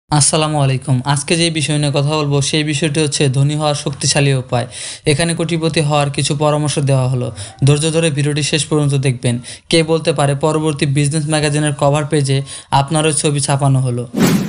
আসসালামু আলাইকুম। আজকে যে বিষয় নিয়ে কথা বলবো সেই বিষয়টি হচ্ছে ধনী হওয়ার শক্তিশালী উপায়। এখানে কোটিপতি হওয়ার কিছু পরামর্শ দেওয়া হলো। ধৈর্য ধরে ভিডিওটি শেষ পর্যন্ত দেখবেন। কে বলতে পারে পরবর্তী বিজনেস ম্যাগাজিনের কভার পেজে আপনারও ছবি ছাপানো হলো।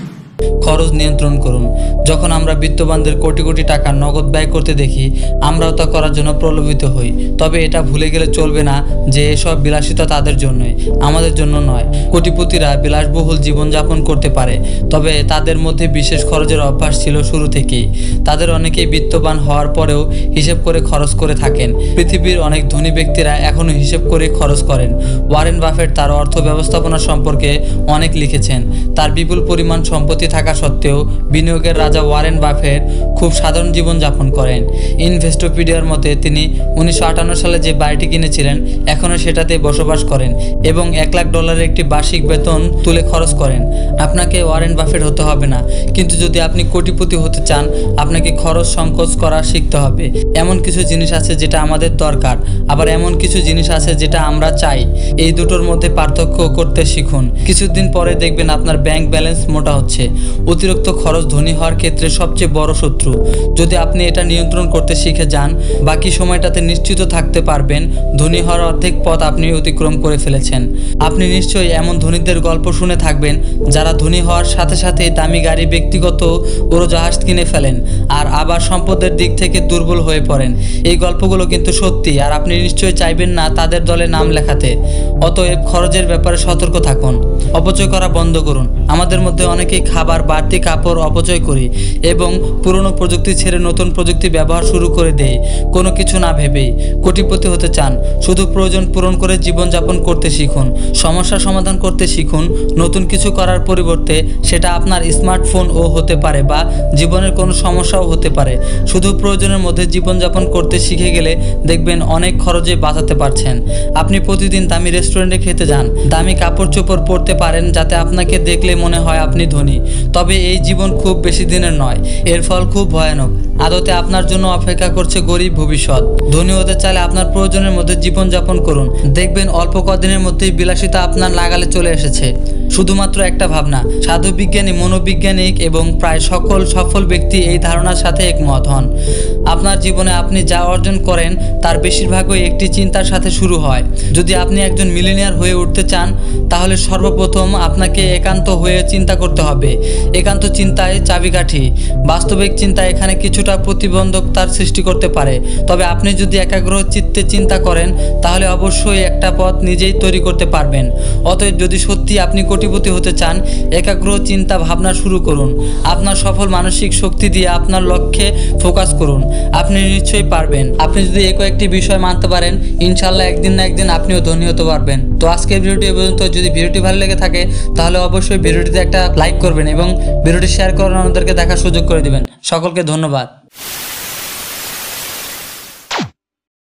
খরচ নিয়ন্ত্রণ করুন। যখন আমরা বিত্তবানদের কোটি কোটি টাকা নগদ ব্যয় করতে দেখি, আমরাও তা করার জন্য প্রলোভিত হই। তবে এটা ভুলে গেলে চলবে না যে এসব বিলাসিতা তাদের জন্যই, আমাদের জন্য নয়। কোটিপতিরা বিলাসবহুল জীবনযাপন করতে পারে, তবে তাদের মধ্যে বিশেষ খরচের অভ্যাস ছিল শুরু থেকেই। তাদের অনেকেই বিত্তবান হওয়ার পরেও হিসেব করে খরচ করে থাকেন। পৃথিবীর অনেক ধনী ব্যক্তিরা এখনও হিসেব করে খরচ করেন। ওয়ারেন বাফেট তার অর্থ ব্যবস্থাপনা সম্পর্কে অনেক লিখেছেন। তার বিপুল পরিমাণ সম্পত্তি থাকা সত্ত্বেও বিনিয়োগের রাজা ওয়ারেন বাফেট খুব সাধারণ জীবন যাপন করেন। ইনভেস্টোপিডিয়ার মতে তিনি 1958 সালে যে বাড়িটি কিনেছিলেন এখনও সেটাতেই বসবাস করেন এবং $1 লাখ একটি বার্ষিক বেতন তুলে খরচ করেন। আপনাকে ওয়ারেন বাফেট হতে হবে না, কিন্তু যদি আপনি কোটিপতি হতে চান আপনাকে খরচ সংকোচ করা শিখতে হবে। এমন কিছু জিনিস আছে যেটা আমাদের দরকার, আবার এমন কিছু জিনিস আছে যেটা আমরা চাই। এই দুটোর মধ্যে পার্থক্য করতে শিখুন। কিছুদিন পরে দেখবেন আপনার ব্যাংক ব্যালেন্স মোটা হচ্ছে। অতিরিক্ত খরচ ধনী হওয়ার ক্ষেত্রে সবচেয়ে বড় শত্রু। যদি আপনি এটা নিয়ন্ত্রণ করতে শিখে যান, বাকি সময়টাতে নিশ্চিত থাকতে পারবেন ধনী হওয়ার অর্ধেক পথ আপনি অতিক্রম করে ফেলেছেন। আপনি নিশ্চয়ই এমন ধনীদের গল্প শুনে থাকবেন যারা ধনী হওয়ার সাথে সাথে দামি গাড়ি, ব্যক্তিগত উড়োজাহাজ কিনে ফেলেন আর আবার সম্পদের দিক থেকে দুর্বল হয়ে পড়েন। এই গল্পগুলো কিন্তু সত্যি, আর আপনি নিশ্চয়ই চাইবেন না তাদের দলে নাম লেখাতে। অতএব খরচের ব্যাপারে সতর্ক থাকুন। অপচয় করা বন্ধ করুন। আমাদের মধ্যে অনেকেই খাবার, বাড়তি কাপড় অপচয় করি এবং পুরনো প্রযুক্তি ছেড়ে নতুন প্রযুক্তি ব্যবহার শুরু করে দেই কোনো কিছু না ভেবেই। কোটিপতি হতে চান, শুধু প্রয়োজন পূরণ করে জীবনযাপন করতে শিখুন। সমস্যা সমাধান করতে শিখুন। নতুন কিছু করার পরিবর্তে সেটা আপনার স্মার্টফোনও হতে পারে বা জীবনের কোনো সমস্যাও হতে পারে। শুধু প্রয়োজনের মধ্যে জীবনযাপন করতে শিখে গেলে দেখবেন অনেক খরচে বাঁচাতে পারছেন। আপনি প্রতিদিন দামি রেস্টুরেন্টে খেতে যান, দামি কাপড় চোপড় পরতে পারেন যাতে আপনাকে দেখলে মনে হয় আপনি ধনী। তবে এই জীবন খুব বেশি দিনের নয়, এর ফল খুব ভয়ানক। আদতে আপনার জন্য অপেক্ষা করছে গরিব ভবিষ্যৎ। ধনী হতে চাইলে আপনার প্রয়োজনের মধ্যে জীবনযাপন করুন। দেখবেন অল্প কদিনের মধ্যেই বিলাসিতা আপনার নাগালে চলে এসেছে। শুধুমাত্র একটা ভাবনা। সাধু বিজ্ঞানী, মনোবৈজ্ঞানিক এবং প্রায় সকল সফল ব্যক্তি এই ধারণার সাথে একমত হন। আপনার জীবনে আপনি যা অর্জন করেন তার বেশিরভাগই একটি চিন্তার সাথে শুরু হয়। যদি আপনি একজন মিলিনিয়ার হয়ে উঠতে চান তাহলে সর্বপ্রথম আপনাকে একান্ত হয়ে চিন্তা করতে হবে। একান্ত চিন্তায় চাবিকাঠি। বাস্তবিক চিন্তা এখানে কিছুটা প্রতিবন্ধকতার সৃষ্টি করতে পারে, তবে আপনি যদি একাগ্র চিত্তে চিন্তা করেন তাহলে অবশ্যই একটা পথ নিজেই তৈরি করতে পারবেন। অতএব যদি সত্যি আপনি কোটিপতি হতে চান, একাগ্র চিন্তা ভাবনা শুরু করুন। আপনার সফল মানসিক শক্তি দিয়ে আপনার লক্ষ্যে ফোকাস করুন। আপনি নিশ্চয়ই পারবেন। আপনি যদি এই কয়েকটি বিষয় মানতে পারেন, ইনশাল্লাহ একদিন না একদিন আপনিও ধনী হতে পারবেন। তো আজকের ভিডিওটি এ পর্যন্ত। যদি ভিডিওটি ভালো লেগে থাকে তাহলে অবশ্যই ভিডিওটিতে একটা লাইক করবেন এবং ভিডিওটি শেয়ার করে অন্যদেরকে দেখার সুযোগ করে দিবেন। সকলকে ধন্যবাদ।